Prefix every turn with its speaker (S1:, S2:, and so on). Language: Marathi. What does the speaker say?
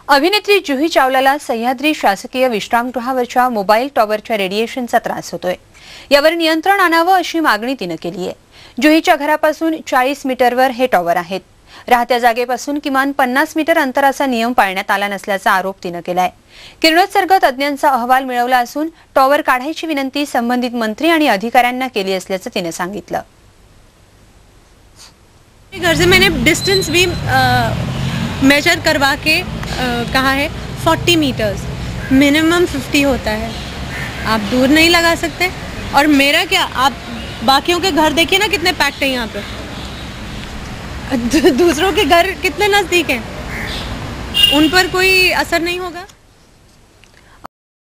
S1: अभिनेत्री जुही चावलाला सह्याद्री शासकीय विश्रामगृहावरच्या मोबाईल टॉवरच्या रेडिएशनचा त्रास होतोय। यावर नियंत्रण आणावं अशी मागणी तिने केली आहे। जुहीच्या घरापासून 40 मीटरवर हे टॉवर आहेत। राहत्या जागेपासून किमान 50 मीटर अंतराचा नियम पाळण्यात आला नसल्याचा आरोप तिने केलाय। किरणोत्सर्ग तज्ञांचा अहवाल मिळवला असून टॉवर काढायची विनंती संबंधित मंत्री आणि अधिकाऱ्यांना केली असल्याचं तिने सांगितलं।
S2: घर से मैंने डिस्टेंस भी मेजर करवा के कहा है 40 मीटर्स, मिनिमम 50 होता है। आप दूर नहीं लगा सकते। और मेरा क्या, आप बाकियों के घर देखिए ना कितने पैक्ड हैं यहाँ पे, दूसरों के घर कितने नज़दीक हैं, उन पर कोई असर नहीं होगा।